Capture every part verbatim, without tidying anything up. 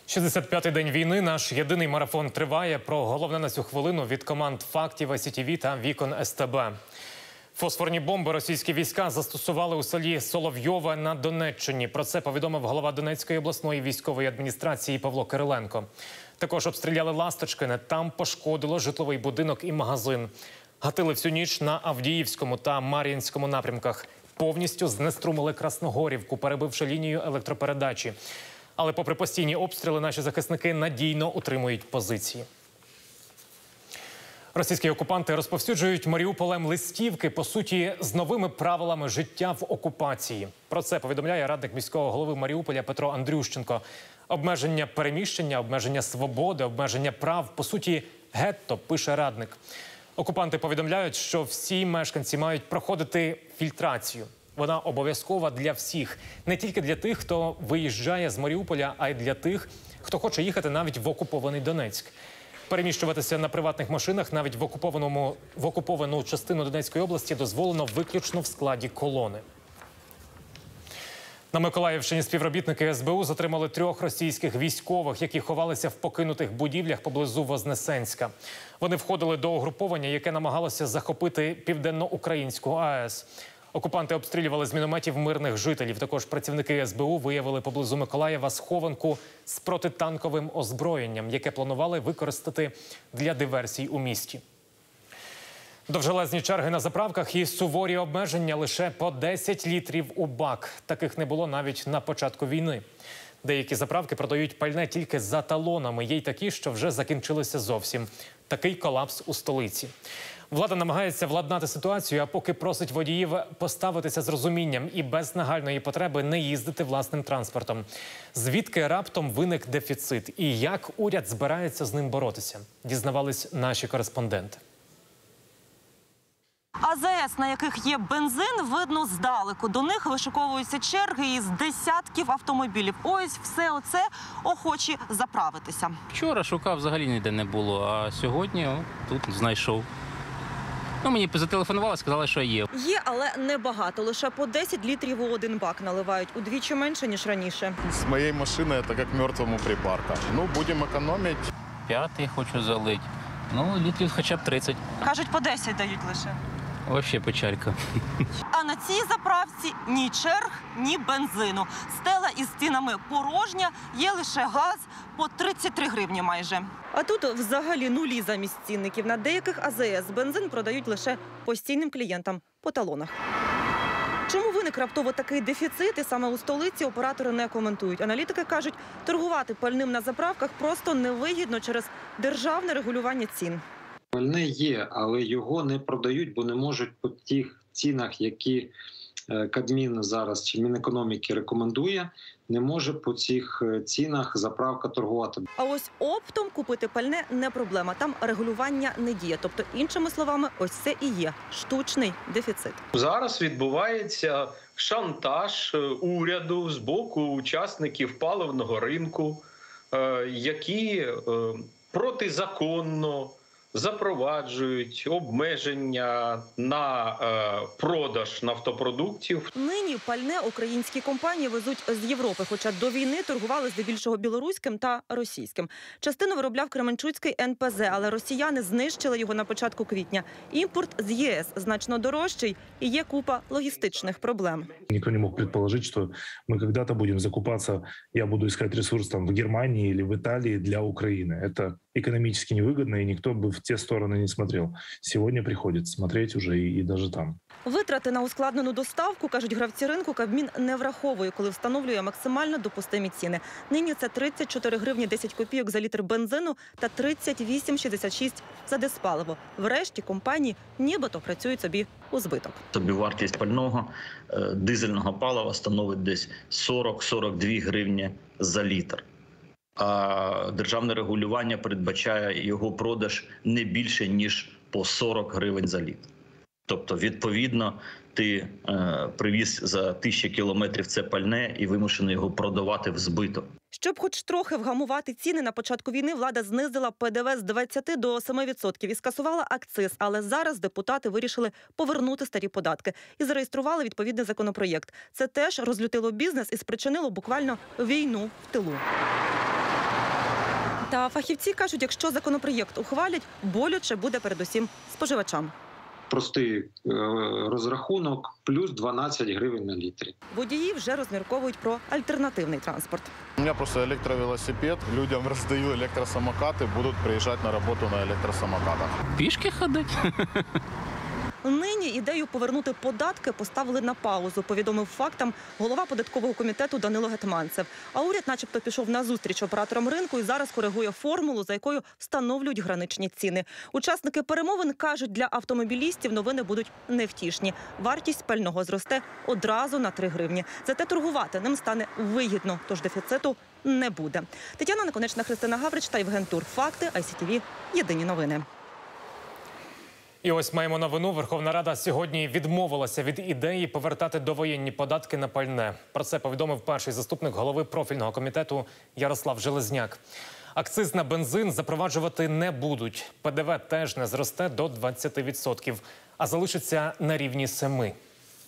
шістдесят п'ятий день війни. Наш єдиний марафон триває. Про головне на цю хвилину від команд «Фактів», Ес Сі Ті Ві та «Вікон Ес Те Бе». Фосфорні бомби російські війська застосували у селі Соловйове на Донеччині. Про це повідомив голова Донецької обласної військової адміністрації Павло Кириленко. Також обстріляли Ласточкине. Там пошкодило житловий будинок і магазин. Гатили всю ніч на Авдіївському та Мар'їнському напрямках. Повністю знеструмили Красногорівку, перебивши лінію електропередачі. Але попри постійні обстріли, наші захисники надійно утримують позиції. Російські окупанти розповсюджують Маріуполем листівки, по суті, з новими правилами життя в окупації. Про це повідомляє радник міського голови Маріуполя Петро Андрющенко. Обмеження переміщення, обмеження свободи, обмеження прав – по суті, гетто, пише радник. Окупанти повідомляють, що всі мешканці мають проходити фільтрацію. Вона обов'язкова для всіх. Не тільки для тих, хто виїжджає з Маріуполя, а й для тих, хто хоче їхати навіть в окупований Донецьк. Переміщуватися на приватних машинах навіть в, окупованому, в окуповану частину Донецької області дозволено виключно в складі колони. На Миколаївщині співробітники Ес Бе У затримали трьох російських військових, які ховалися в покинутих будівлях поблизу Вознесенська. Вони входили до угруповання, яке намагалося захопити південноукраїнську А Е С. Окупанти обстрілювали з мінометів мирних жителів. Також працівники Ес Бе У виявили поблизу Миколаєва схованку з протитанковим озброєнням, яке планували використати для диверсій у місті. Довжелезні черги на заправках і суворі обмеження лише по десять літрів у бак. Таких не було навіть на початку війни. Деякі заправки продають пальне тільки за талонами. Є й такі, що вже закінчилися зовсім. Такий колапс у столиці. Влада намагається владнати ситуацію, а поки просить водіїв поставитися з розумінням і без нагальної потреби не їздити власним транспортом. Звідки раптом виник дефіцит і як уряд збирається з ним боротися, дізнавались наші кореспонденти. А З Е С, на яких є бензин, видно здалеку. До них вишиковуються черги із десятків автомобілів. Ось все оце охочі заправитися. Вчора шукав, взагалі ніде не було, а сьогодні о, тут знайшов. Ну, мені зателефонували, сказали, що є. Є, але небагато. Лише по десять літрів у один бак наливають. Удвічі менше, ніж раніше. З моєї машини це як мертвому припарка. Ну, будемо економити. П'ятий хочу залити. Ну, літрів хоча б тридцять. Кажуть, по десять дають лише. Вообще печалька. А на цій заправці ні черг, ні бензину. Стела із стінами порожня, є лише газ по тридцять три гривні майже. А тут взагалі нулі замість цінників. На деяких А Зе Ес бензин продають лише постійним клієнтам по талонах. Чому виник раптово такий дефіцит, і саме у столиці оператори не коментують. Аналітики кажуть, торгувати пальним на заправках просто невигідно через державне регулювання цін. Пальне є, але його не продають, бо не можуть по тих цінах, які Кабмін зараз чи Мінекономіки рекомендує, не може по цих цінах заправка торгувати. А ось оптом купити пальне не проблема. Там регулювання не діє. Тобто, іншими словами, ось це і є штучний дефіцит. Зараз відбувається шантаж уряду з боку учасників паливного ринку, які протизаконно запроваджують обмеження на е, продаж нафтопродуктів. Нині пальне українські компанії везуть з Європи, хоча до війни торгували здебільшого білоруським та російським. Частину виробляв Кременчуцький Ен Пе Зе, але росіяни знищили його на початку квітня. Імпорт з Є Ес значно дорожчий і є купа логістичних проблем. Ніхто не мог предположити, що ми когда-то будемо закупатися, я буду искать ресурс там в Германії або в Італії для України. Це экономически невыгодно, и никто бы в те стороны не смотрел. Сегодня приходится смотреть уже и, и даже там. Витрати на ускладнену доставку, кажуть гравці ринку, Кабмін не враховує, коли встановлює максимально допустимі ціни. Нині це тридцять чотири гривні десять копійок за літр бензину та тридцять вісім шістдесят шість за диспаливо. Врешті компанії нібито працюють собі у збиток. Собівартість пального дизельного палива становить десь сорок - сорок дві гривні за літр. А державне регулювання передбачає його продаж не більше, ніж по сорок гривень за літр. Тобто, відповідно, ти е, привіз за тисячу кілометрів це пальне і вимушений його продавати в збиток. Щоб хоч трохи вгамувати ціни, на початку війни влада знизила Пе Де Ве з двадцяти до семи відсотків і скасувала акциз. Але зараз депутати вирішили повернути старі податки і зареєстрували відповідний законопроєкт. Це теж розлютило бізнес і спричинило буквально війну в тилу. Та фахівці кажуть, якщо законопроєкт ухвалять, боляче буде передусім споживачам. Простий е, розрахунок – плюс дванадцять гривень на літрі. Водії вже розмірковують про альтернативний транспорт. У меня просто электровелосипед. Людям раздаю электросамокаты, будут приезжать на работу на электросамокатах. Пішки ходить. Нині ідею повернути податки поставили на паузу, повідомив фактам голова податкового комітету Данило Гетманцев. А уряд начебто пішов на зустріч операторам ринку і зараз коригує формулу, за якою встановлюють граничні ціни. Учасники перемовин кажуть, для автомобілістів новини будуть невтішні. Вартість пального зросте одразу на три гривні. Зате торгувати ним стане вигідно, тож дефіциту не буде. Тетяна Наконечна, Христина Гаврич та Євген Тур. Факти, ай сі ті ві. Єдині новини. І ось маємо новину. Верховна Рада сьогодні відмовилася від ідеї повертати довоєнні податки на пальне. Про це повідомив перший заступник голови профільного комітету Ярослав Железняк. Акциз на бензин запроваджувати не будуть. Пе де ве теж не зросте до двадцяти відсотків, а залишиться на рівні семи відсотків.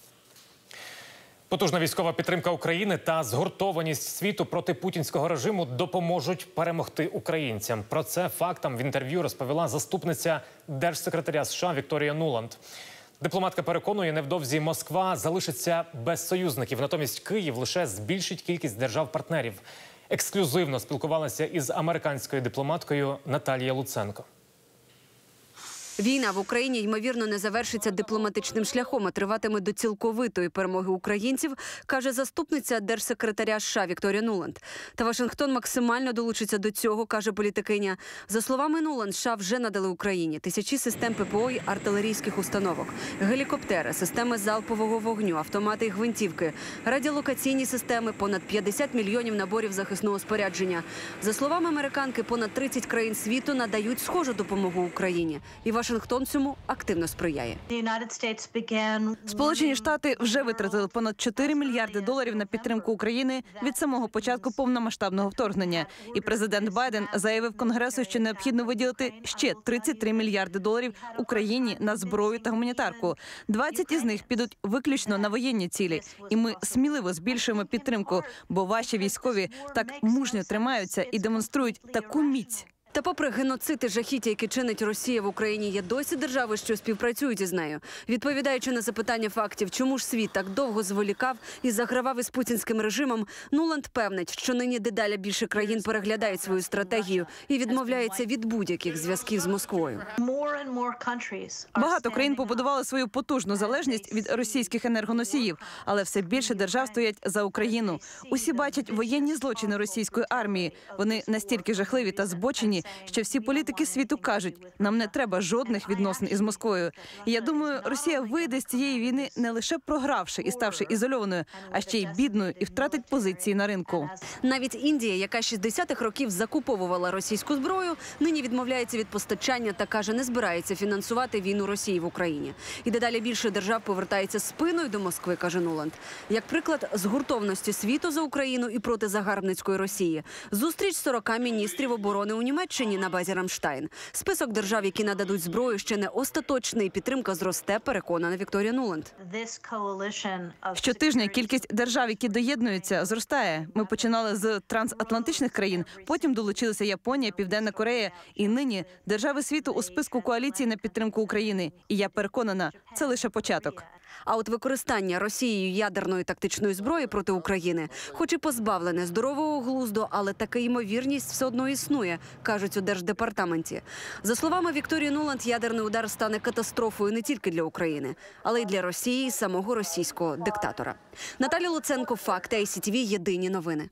Потужна військова підтримка України та згуртованість світу проти путінського режиму допоможуть перемогти українцям. Про це фактам в інтерв'ю розповіла заступниця держсекретаря США Вікторія Нуланд. Дипломатка переконує, невдовзі Москва залишиться без союзників. Натомість Київ лише збільшить кількість держав-партнерів. Ексклюзивно спілкувалася із американською дипломаткою Наталією Луценко. Війна в Україні, ймовірно, не завершиться дипломатичним шляхом, а триватиме до цілковитої перемоги українців, каже заступниця держсекретаря США Вікторія Нуланд. Та Вашингтон максимально долучиться до цього, каже політикиня. За словами Нуланд, США вже надали Україні тисячі систем пе пе о й артилерійських установок, гелікоптери, системи залпового вогню, автомати й гвинтівки, радіолокаційні системи, понад п'ятдесят мільйонів наборів захисного спорядження. За словами американки, понад тридцять країн світу надають схожу допомогу Україні. І Вашингтон цьому активно сприяє. Сполучені Штати вже витратили понад чотири мільярди доларів на підтримку України від самого початку повномасштабного вторгнення. І президент Байден заявив Конгресу, що необхідно виділити ще тридцять три мільярди доларів Україні на зброю та гуманітарку. двадцять із них підуть виключно на воєнні цілі. І ми сміливо збільшуємо підтримку, бо ваші військові так мужньо тримаються і демонструють таку міць. Та попри геноцид і жахіття, які чинить Росія в Україні, є досі держави, що співпрацюють із нею. Відповідаючи на запитання фактів, чому ж світ так довго зволікав і загравав із путінським режимом, Нуланд певнить, що нині дедалі більше країн переглядають свою стратегію і відмовляється від будь-яких зв'язків з Москвою. Багато країн побудували свою потужну залежність від російських енергоносіїв, але все більше держав стоять за Україну. Усі бачать воєнні злочини російської армії. Вони настільки жахливі та збочені, що всі політики світу кажуть, нам не треба жодних відносин із Москвою. І я думаю, Росія вийде з цієї війни не лише програвши і ставши ізольованою, а ще й бідною і втратить позиції на ринку. Навіть Індія, яка шістдесятих років закуповувала російську зброю, нині відмовляється від постачання та каже, не збирається фінансувати війну Росії в Україні. І дедалі більше держав повертається спиною до Москви, каже Нуланд. Як приклад згуртованості світу за Україну і проти загарбницької Росії. Зустріч сорока міністрів оборони у Німеччині на базі Рамштайн. Список держав, які нададуть зброю, ще не остаточний. Підтримка зросте, переконана Вікторія Нуланд. Щотижня кількість держав, які доєднуються, зростає. Ми починали з трансатлантичних країн, потім долучилися Японія, Південна Корея. І нині держави світу у списку коаліції на підтримку України. І я переконана, це лише початок. А от використання Росією ядерної тактичної зброї проти України, хоч і позбавлене здорового глузду, але така ймовірність все одно існує, кажуть у Держдепартаменті. За словами Вікторії Нуланд, ядерний удар стане катастрофою не тільки для України, але й для Росії і самого російського диктатора. Наталія Луценко, Факти, ай сі ті ві, єдині новини.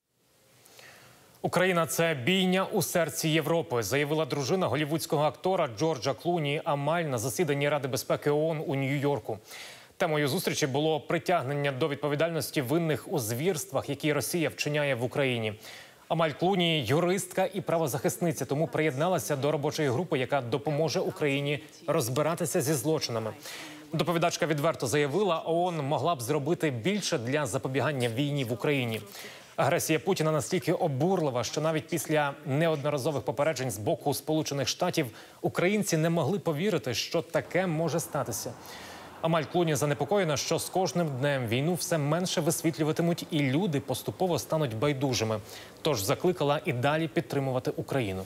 Україна – це бійня у серці Європи, заявила дружина голлівудського актора Джорджа Клуні Амаль на засіданні Ради безпеки ООН у Нью-Йорку. Темою зустрічі було притягнення до відповідальності винних у звірствах, які Росія вчиняє в Україні. Амаль Клуні – юристка і правозахисниця, тому приєдналася до робочої групи, яка допоможе Україні розбиратися зі злочинами. Доповідачка відверто заявила, ООН могла б зробити більше для запобігання війні в Україні. Агресія Путіна настільки обурлива, що навіть після неодноразових попереджень з боку Сполучених Штатів українці не могли повірити, що таке може статися. Амаль Клуні занепокоєна, що з кожним днем війну все менше висвітлюватимуть і люди поступово стануть байдужими. Тож закликала і далі підтримувати Україну.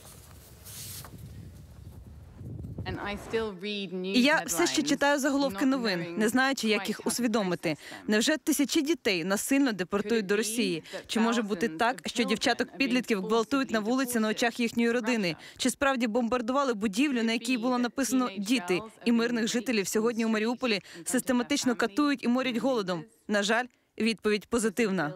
І я все ще читаю заголовки новин, не знаючи, як їх усвідомити. Невже тисячі дітей насильно депортують до Росії? Чи може бути так, що дівчаток-підлітків гвалтують на вулиці на очах їхньої родини? Чи справді бомбардували будівлю, на якій було написано «Діти», і мирних жителів сьогодні у Маріуполі систематично катують і морять голодом? На жаль, відповідь позитивна.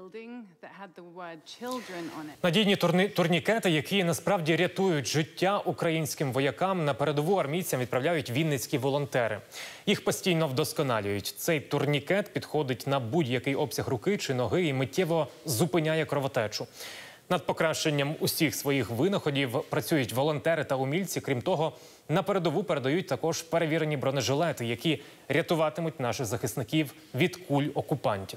Надійні турні... турнікети, які насправді рятують життя українським воякам, на передову армійцям відправляють вінницькі волонтери. Їх постійно вдосконалюють. Цей турнікет підходить на будь-який обсяг руки чи ноги і миттєво зупиняє кровотечу. Над покращенням усіх своїх винаходів працюють волонтери та умільці. Крім того, на передову передають також перевірені бронежилети, які рятуватимуть наших захисників від куль окупантів.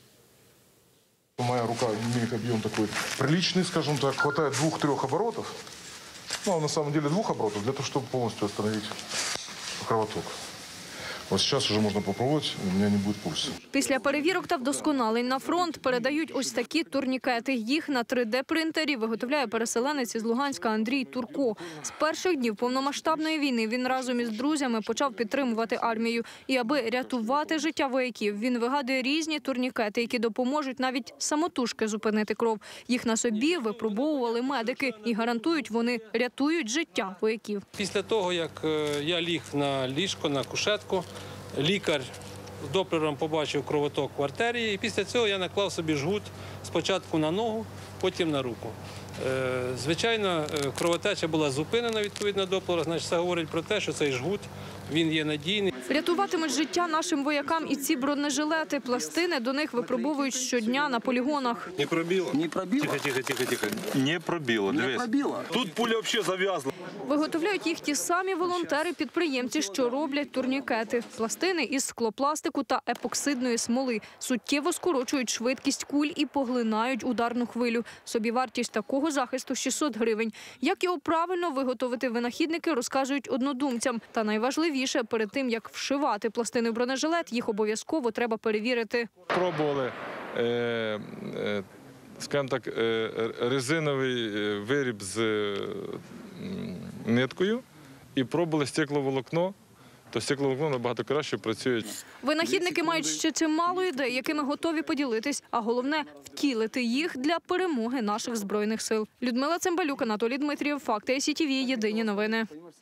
Моя рука имеет объем такой приличный, скажем так, хватает двух-трех оборотов. Ну, на самом деле двух оборотов для того, чтобы полностью остановить кровоток. Ось зараз вже можна попробувати, у мене не буде пульсу. Після перевірок та вдосконалень на фронт передають ось такі турнікети. Їх на три де принтері виготовляє переселенець із Луганська Андрій Турко. З перших днів повномасштабної війни він разом із друзями почав підтримувати армію. І аби рятувати життя вояків, він вигадує різні турнікети, які допоможуть навіть самотужки зупинити кров. Їх на собі випробовували медики і гарантують, вони рятують життя вояків. Після того, як я ліг на ліжко, на кушетку, лікар з доплером побачив кровоток в артерії, і після цього я наклав собі жгут спочатку на ногу, потім на руку. Звичайно, кровотеча була зупинена відповідно доплера, значить це говорить про те, що цей жгут, він є надійний. Рятуватимуть життя нашим воякам і ці бронежилети. Пластини до них випробовують щодня на полігонах. Не пробило? Не пробило. Тихо, тихо, тихо, тихо. Не пробило, дивись. Не пробило. Тут пуля взагалі зав'язла. Виготовляють їх ті самі волонтери-підприємці, що роблять турнікети. Пластини із склопластику та епоксидної смоли. Суттєво скорочують швидкість куль і поглинають ударну хвилю. Собівартість такого захисту – шістсот гривень. Як його правильно виготовити, винахідники розказують однодумцям. Та найважливіше, перед тим, як вшивати пластини в бронежилет, їх обов'язково треба перевірити. Пробували, е, е, скажімо так, е, резиновий виріб з е, ниткою і пробували стекловолокно. То стекловолокно набагато краще працює. Винахідники мають ще чимало ідей, якими готові поділитись, а головне – втілити їх для перемоги наших Збройних сил. Людмила Цимбалюк, Анатолій Дмитрієв, Факти ай сі ті ві, єдині новини.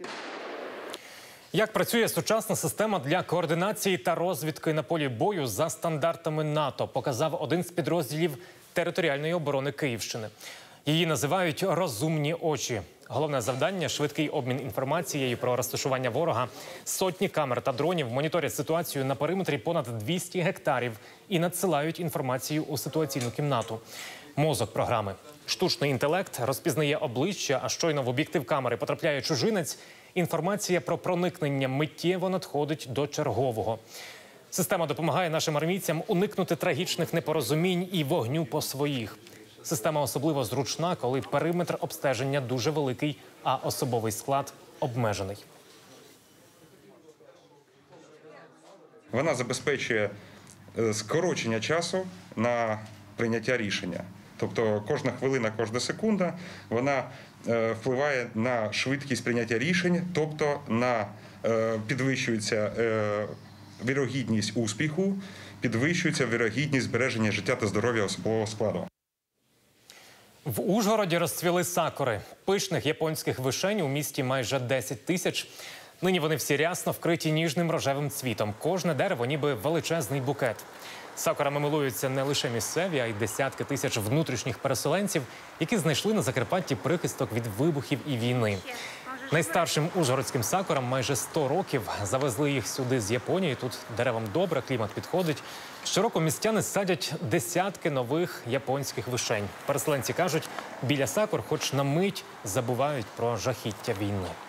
Як працює сучасна система для координації та розвідки на полі бою за стандартами НАТО, показав один з підрозділів територіальної оборони Київщини. Її називають «розумні очі». Головне завдання – швидкий обмін інформацією про розташування ворога. Сотні камер та дронів моніторять ситуацію на периметрі понад двісті гектарів і надсилають інформацію у ситуаційну кімнату. Мозок програми. Штучний інтелект розпізнає обличчя, а щойно в об'єктив камери потрапляє чужинець. Інформація про проникнення миттєво надходить до чергового. Система допомагає нашим армійцям уникнути трагічних непорозумінь і вогню по своїх. Система особливо зручна, коли периметр обстеження дуже великий, а особовий склад обмежений. Вона забезпечує скорочення часу на прийняття рішення. Тобто кожна хвилина, кожна секунда, вона впливає на швидкість прийняття рішень, тобто на підвищується вірогідність успіху, підвищується вірогідність збереження життя та здоров'я особового складу. В Ужгороді розцвіли сакури. Пишних японських вишень у місті майже десять тисяч. Нині вони всі рясно вкриті ніжним рожевим цвітом. Кожне дерево ніби величезний букет. Сакурами милуються не лише місцеві, а й десятки тисяч внутрішніх переселенців, які знайшли на Закарпатті прихисток від вибухів і війни. Найстаршим ужгородським сакурам майже сто років. Завезли їх сюди з Японії. Тут деревам добре, клімат підходить. Щороку містяни садять десятки нових японських вишень. Переселенці кажуть, біля сакур хоч на мить забувають про жахіття війни.